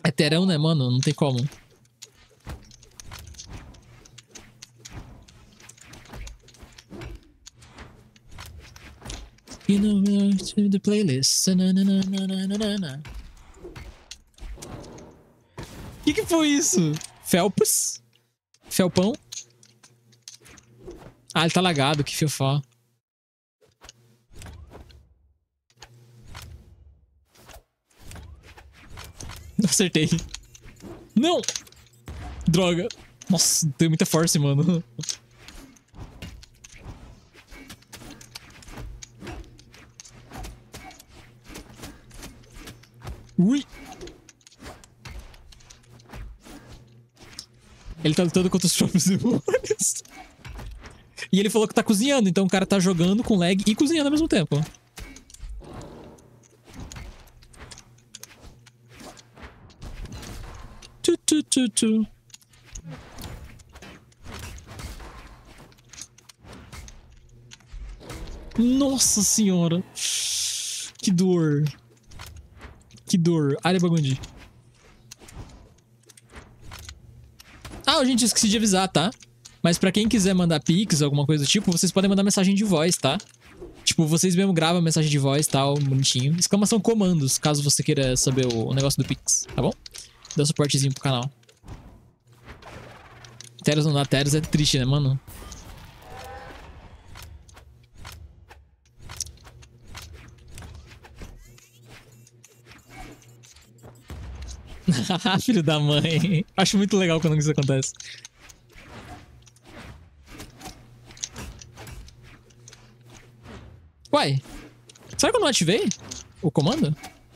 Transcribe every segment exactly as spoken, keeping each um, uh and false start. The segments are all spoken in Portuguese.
É terão, né, mano? Não tem como. You know, to the playlist. O que que foi isso? Felps? Felpão? Ah, ele tá lagado, que fiofó. Não acertei. Não! Droga. Nossa, tem muita força, mano. Ui! Ele tá lutando contra os próprios demônios. E ele falou que tá cozinhando, então o cara tá jogando com lag e cozinhando ao mesmo tempo. Tu, tu, tu, tu. Nossa senhora. Que dor. Que dor. Área Bagundi. Ah, gente, esqueci de avisar, tá? Mas pra quem quiser mandar pix, alguma coisa do tipo, vocês podem mandar mensagem de voz, tá? Tipo, vocês mesmo gravam mensagem de voz, tal, bonitinho. Exclamação comandos, caso você queira saber o, o negócio do pix, tá bom? Dá um suportezinho pro canal. Teros não dá Teros é triste, né, mano? Filho da mãe. Acho muito legal quando isso acontece. Uai, será que eu não ativei o comando?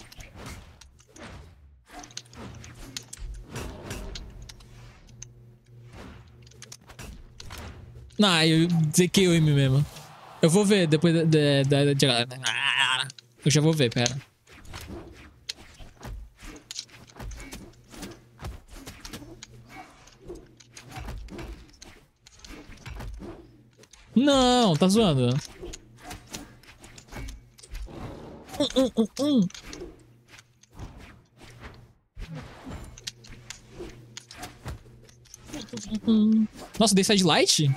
Não, eu zequei o M mesmo. Eu vou ver depois da... De, de, de, de, eu já vou ver, pera. Não, tá zoando. Hum, hum, hum, hum. Nossa, dei side light?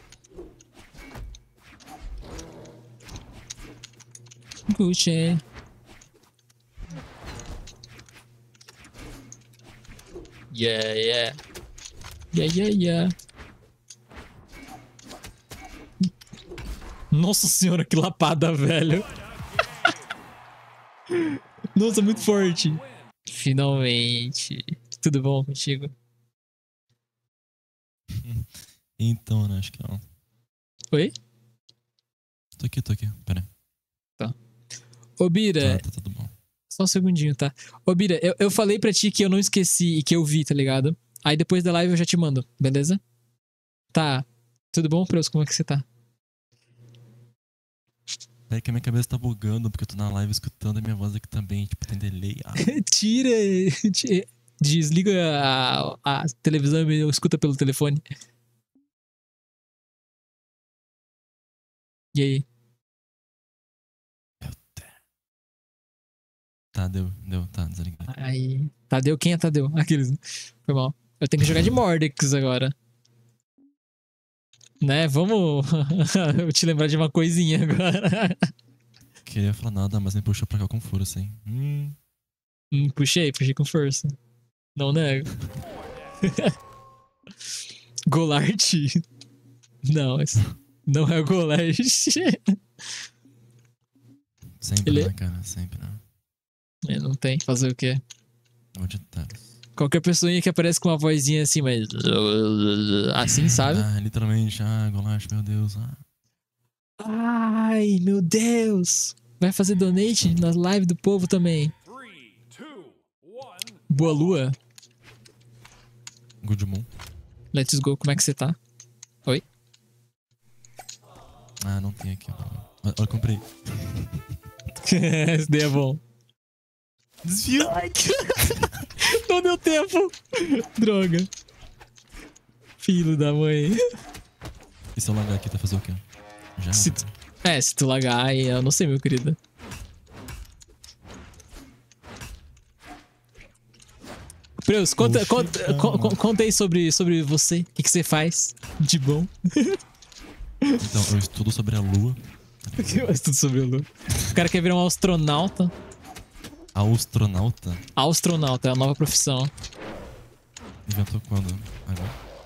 Gucci. Yeah, yeah. Yeah, yeah, yeah. Nossa senhora, que lapada, velho. Nossa, muito forte. Finalmente. Tudo bom contigo? Então, né? Acho que não. Oi? Tô aqui, tô aqui. Pera aí. Tá. Ô, Bira. Tá, tá tudo bom. Só um segundinho, tá? Ô, Bira, eu, eu falei pra ti que eu não esqueci e que eu vi, tá ligado? Aí depois da live eu já te mando, beleza? Tá. Tudo bom, Preus? Como é que você tá? É que a minha cabeça tá bugando, porque eu tô na live escutando a minha voz aqui também, tipo, tem delay. Ah. Tira, tira. Desliga a, a televisão e escuta pelo telefone. E aí? Meu Deus. Tá, deu, deu, tá, desligado. Aí. Tadeu, quem é Tadeu? Aqueles. Foi mal. Eu tenho que jogar de Mordex agora. Né? Vamos. Eu te lembrar de uma coisinha agora. Queria falar nada, mas me puxou pra cá com força, hein? Hum. Hum, puxei, puxei com força. Não nego. Golart? Não, esse não é o Golart. Sempre, Ele... né, cara? Sempre, né? É, não tem. Fazer o quê? Onde tá? Qualquer pessoinha que aparece com uma vozinha assim, mas... Assim, sabe? Ah, literalmente. Ah, Golart, meu Deus. Ah. Ai, meu Deus. Vai fazer donate nas lives do povo também. Boa lua. Good Moon. Let's go. Como é que você tá? Oi? Ah, não tem aqui. Olha, eu comprei. Esse daí é bom. Desvio. Não deu tempo. Droga. Filho da mãe. E se eu largar aqui, tá fazer o quê? Já? Se tu... É, se tu lagar, aí eu não sei, meu querido. Preus, conta, Oxi, conta, calma. con- conta aí sobre, sobre você. O que, que você faz de bom? Então, eu estudo sobre a lua. Mas tudo sobre o Lu. O cara quer virar um astronauta. Astronauta? Astronauta é a nova profissão. Inventou quando? Agora.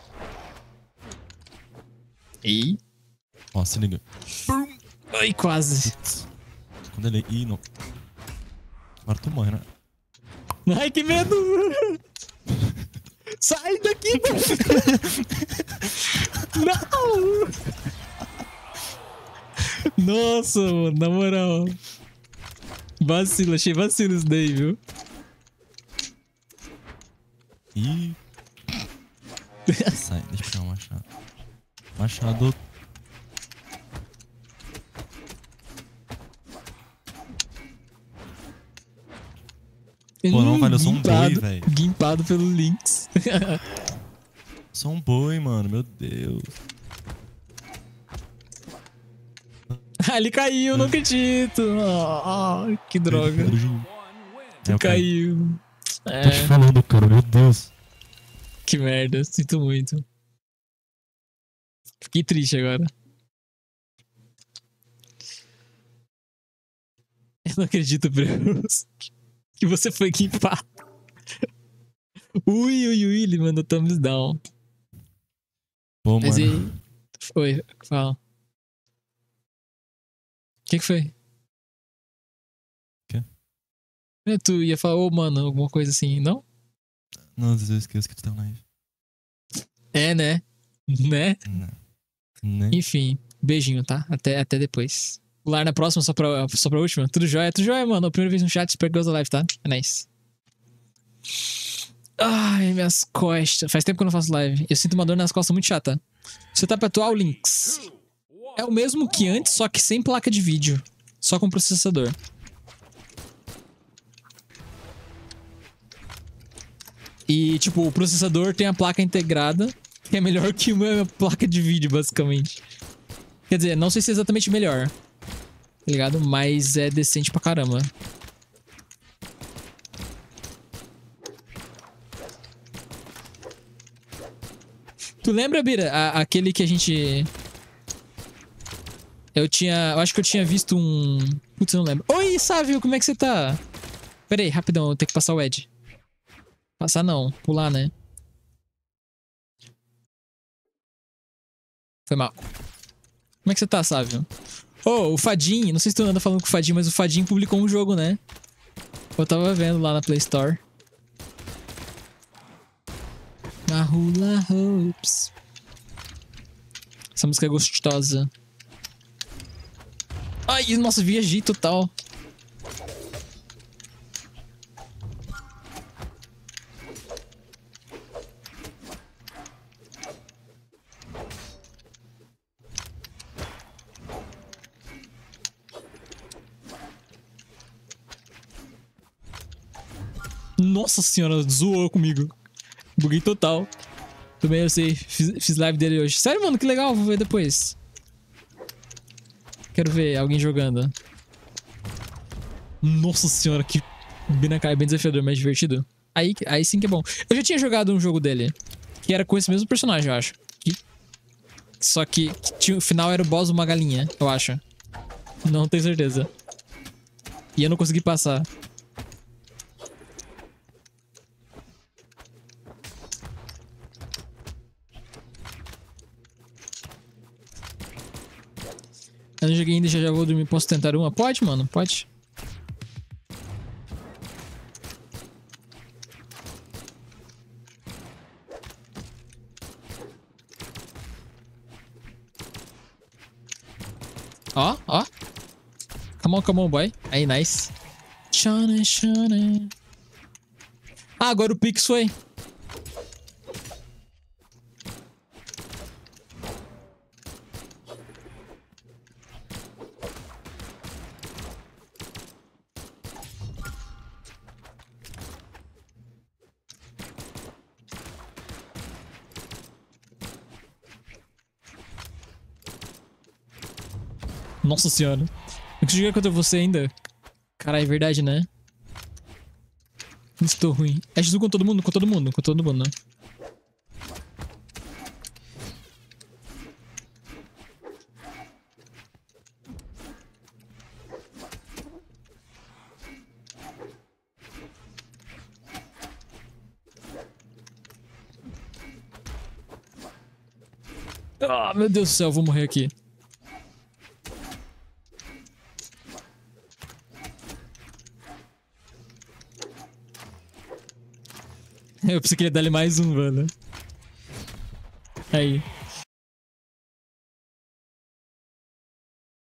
E. Ó, se liga. Ai, quase. Putz. Quando ele... Ih, não. Agora tu morre, né? Ai, que medo! Sai daqui, mano! Não! Nossa, mano, na moral. Vacilo, achei vacilo isso daí, viu? Ih. Sai, deixa eu pegar o machado. Machado. Pô, não, velho, eu sou um boi, Guimpado- velho. Guimpado pelo Lynx. Sou um boi, mano, meu Deus. Ah, ele caiu, não acredito. Ah, ah, que droga. É, eu caí. Caiu. É, Tô te falando, cara, meu Deus. que merda, sinto muito. Fiquei triste agora. Eu não acredito, Bruce, que você foi guimpado. Ui, ui, ui, ele mandou thumbs down. Pô, Mas mano. e... Oi, fala. O que que foi? Quê? É, tu ia falar, ô, mano, alguma coisa assim, não? Não, às vezes eu esqueço que tu tá na live. É, né? Né? Não. Né? Enfim, beijinho, tá? Até, até depois. Pular na próxima, só pra, só pra última. Tudo jóia? Tudo jóia, mano. Primeira vez no chat, espero que goste da live, tá? É nice. Ai, minhas costas. Faz tempo que eu não faço live. Eu sinto uma dor nas costas muito chata. Setup atual, Lynx. É o mesmo que antes, só que sem placa de vídeo. Só com processador. E, tipo, o processador tem a placa integrada, que é melhor que uma placa de vídeo, basicamente. Quer dizer, não sei se é exatamente melhor, tá ligado? Mas é decente pra caramba. Tu lembra, Bira, a- aquele que a gente... Eu tinha... Eu acho que eu tinha visto um... Putz, eu não lembro. Oi, Sávio, como é que você tá? Pera aí, rapidão, eu tenho que passar o Ed. Passar não, pular, né? Foi mal. Como é que você tá, Sávio? Oh, o Fadinho, não sei se tu anda falando com o Fadinho, mas o Fadinho publicou um jogo, né? Eu tava vendo lá na Play Store. A Hula Hoops. Essa música é gostosa. Ai, nossa, viajei total. Nossa senhora, zoou comigo. Buguei total. Também eu sei, fiz, fiz live dele hoje. Sério, mano, que legal, vou ver depois. Quero ver alguém jogando. Nossa senhora, que bem na cara, bem desafiador, mas divertido. Aí, aí sim que é bom. Eu já tinha jogado um jogo dele, que era com esse mesmo personagem, eu acho. Que- Só que, que tinha, o final era o boss uma galinha, eu acho. Não tenho certeza. E eu não consegui passar. Eu não joguei ainda, já já vou dormir. Posso tentar uma? Pode, mano, pode. Ó, ó. Come on, come on, boy. Aí, nice. Shana, shana. Ah, agora o Pix foi. Nossa senhora. Eu consigo jogar contra você ainda. Caralho, é verdade, né? Estou ruim. É X um com todo mundo? Com todo mundo, com todo mundo, né? Ah, meu Deus do céu, eu vou morrer aqui. Eu pensei que ia dar-lhe mais um, velho. Aí.